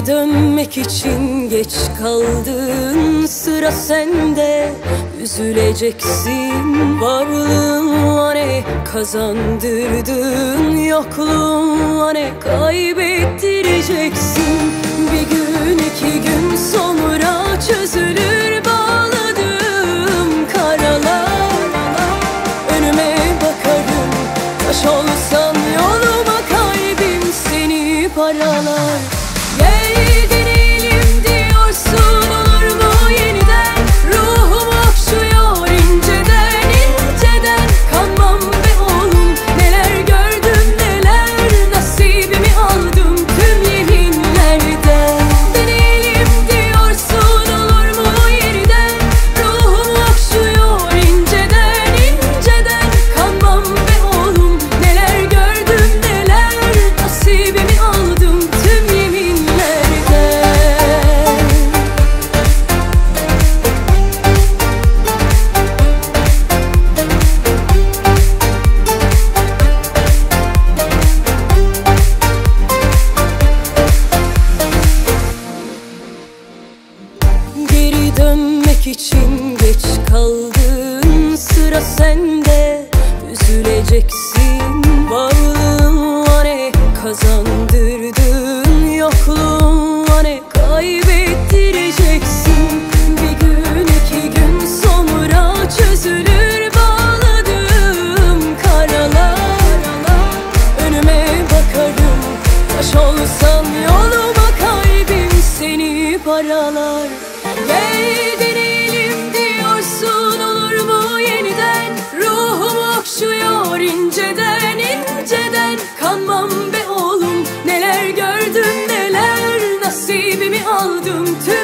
Geri dönmek için geç kaldın, sıra sende. Üzüleceksin, varlığınla ne kazandırdın, yokluğunla ne kaybettireceksin. Bir gün iki gün sonra çözülür bağladığım karalar. Önüme bakarım, taş olsan yoluma kalbim seni paralar. Gel deneyelim diyorsun, olur mu yeniden? Ruhum okşuyor inceden inceden. Kanmam be oğlum, neler gördüm neler, nasibimi aldım tüm yeminlerden. Deneyelim diyorsun, olur mu yeniden? Ruhum okşuyor inceden inceden. Kanmam be oğlum, neler gördüm neler, nasibimi aldım tüm Geri dönmek için geç kaldın, sıra sende. Üzüleceksin, varlığınla ne kazandırdın, yokluğunla ne kaybettireceksin. Bir gün iki gün sonra çözülür bağladığım karalar. Önüme bakarım, taş olsan yoluma kalbim seni paralar. Gel deneyelim diyorsun, olur mu yeniden? Ruhum okşuyor inceden inceden. Kanmam be oğlum, neler gördüm neler, nasibimi aldım tüm